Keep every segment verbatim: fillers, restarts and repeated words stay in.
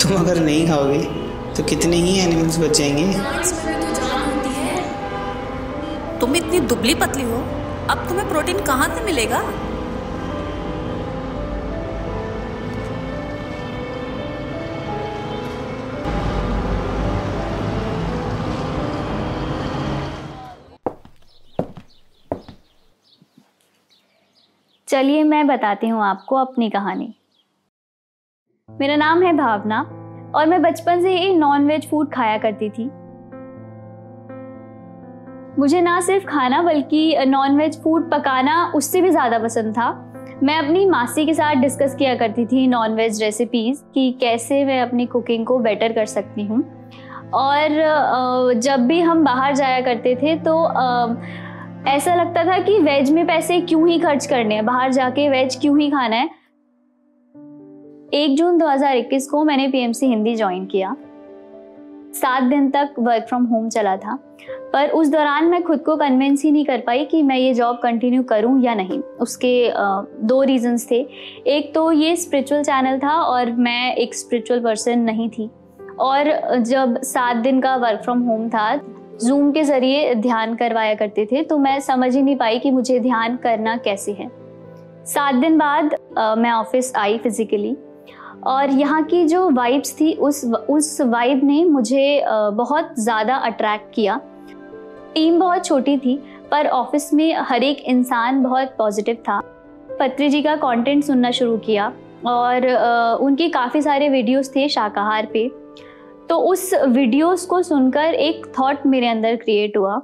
तुम अगर नहीं खाओगे तो कितने ही एनिमल्स बच जाएंगे। इसमें भी तो जान होती है। तुम इतनी दुबली पतली हो, अब तुम्हें प्रोटीन कहाँ से मिलेगा? चलिए मैं बताती हूँ आपको अपनी कहानी। मेरा नाम है भावना और मैं बचपन से ही नॉन-वेज फूड खाया करती थी। मुझे ना सिर्फ खाना बल्कि नॉन-वेज फूड पकाना उससे भी ज़्यादा पसंद था। मैं अपनी मासी के साथ डिस्कस किया करती थी नॉन-वेज रेसिपीज़ कि कैसे मैं अपनी कुकिंग को बेटर कर सकती हूँ। और जब भी हम बाहर जाया करते थे तो ऐसा लगता था कि वेज में पैसे क्यों ही खर्च करने हैं, बाहर जाके वेज क्यों ही खाना है। एक जून दो हज़ार इक्कीस को मैंने पीएमसी हिंदी ज्वाइन किया। सात दिन तक वर्क फ्रॉम होम चला था, पर उस दौरान मैं खुद को कन्विंस ही नहीं कर पाई कि मैं ये जॉब कंटिन्यू करूं या नहीं। उसके दो रीजंस थे। एक तो ये स्पिरिचुअल चैनल था और मैं एक स्पिरिचुअल पर्सन नहीं थी, और जब सात दिन का वर्क फ्रॉम होम था, जूम के ज़रिए ध्यान करवाया करते थे, तो मैं समझ ही नहीं पाई कि मुझे ध्यान करना कैसे है। सात दिन बाद आ, मैं ऑफिस आई फिज़िकली, और यहाँ की जो वाइब्स थी उस उस वाइब ने मुझे आ, बहुत ज़्यादा अट्रैक्ट किया। टीम बहुत छोटी थी पर ऑफिस में हर एक इंसान बहुत पॉजिटिव था। पत्री जी का कंटेंट सुनना शुरू किया और आ, उनके काफ़ी सारे वीडियोस थे शाकाहार पे। तो उस वीडियोस को सुनकर एक थॉट मेरे अंदर क्रिएट हुआ।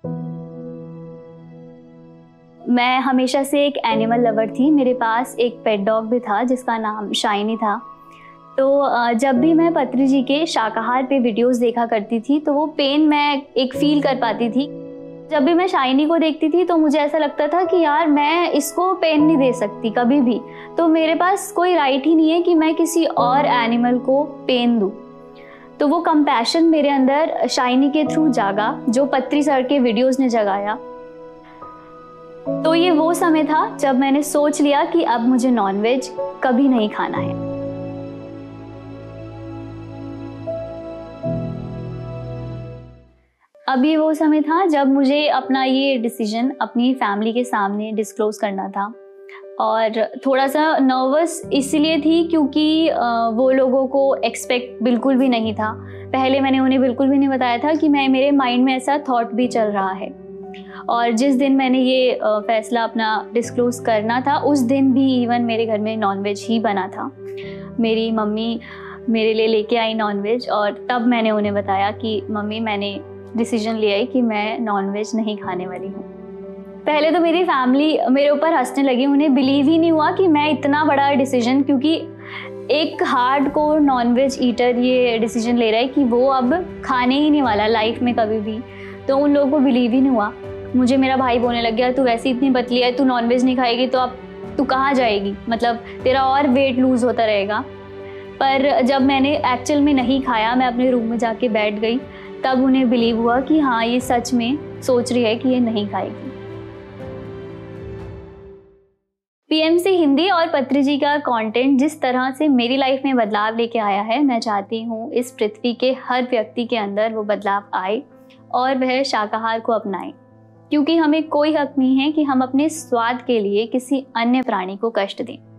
मैं हमेशा से एक एनिमल लवर थी। मेरे पास एक पेट डॉग भी था जिसका नाम शाइनी था। तो जब भी मैं पत्री जी के शाकाहार पे वीडियोस देखा करती थी तो वो पेन मैं एक फील कर पाती थी। जब भी मैं शाइनी को देखती थी तो मुझे ऐसा लगता था कि यार मैं इसको पेन नहीं दे सकती कभी भी, तो मेरे पास कोई राइट ही नहीं है कि मैं किसी और एनिमल को पेन दूँ। तो वो कंपैशन मेरे अंदर शाइनी के थ्रू जागा जो पत्री सर के वीडियोस ने जगाया। तो ये वो समय था जब मैंने सोच लिया कि अब मुझे नॉनवेज कभी नहीं खाना है। अब ये वो समय था जब मुझे अपना ये डिसीजन अपनी फैमिली के सामने डिस्क्लोज करना था, और थोड़ा सा नर्वस इसलिए थी क्योंकि वो लोगों को एक्सपेक्ट बिल्कुल भी नहीं था। पहले मैंने उन्हें बिल्कुल भी नहीं बताया था कि मैं मेरे माइंड में ऐसा थॉट भी चल रहा है। और जिस दिन मैंने ये फैसला अपना डिस्क्लोज करना था उस दिन भी इवन मेरे घर में नॉनवेज ही बना था। मेरी मम्मी मेरे लिए लेके आई नॉनवेज, और तब मैंने उन्हें बताया कि मम्मी मैंने डिसीजन लिया है कि मैं नॉनवेज नहीं खाने वाली हूँ। पहले तो मेरी फैमिली मेरे ऊपर हंसने लगी। उन्हें बिलीव ही नहीं हुआ कि मैं इतना बड़ा डिसीजन, क्योंकि एक हार्डकोर नॉनवेज ईटर ये डिसीजन ले रहा है कि वो अब खाने ही नहीं वाला लाइफ में कभी भी, तो उन लोगों को बिलीव ही नहीं हुआ। मुझे मेरा भाई बोलने लग गया, तू वैसे इतनी पतली है, तू नॉनवेज नहीं खाएगी तो अब तू कहाँ जाएगी, मतलब तेरा और वेट लूज़ होता रहेगा। पर जब मैंने एक्चुअल में नहीं खाया, मैं अपने रूम में जाके बैठ गई, तब उन्हें बिलीव हुआ कि हाँ ये सच में सोच रही है कि ये नहीं खाएगी। पीएमसी हिंदी और पत्री जी का कंटेंट जिस तरह से मेरी लाइफ में बदलाव लेके आया है, मैं चाहती हूँ इस पृथ्वी के हर व्यक्ति के अंदर वो बदलाव आए और वह शाकाहार को अपनाए, क्योंकि हमें कोई हक नहीं है कि हम अपने स्वाद के लिए किसी अन्य प्राणी को कष्ट दें।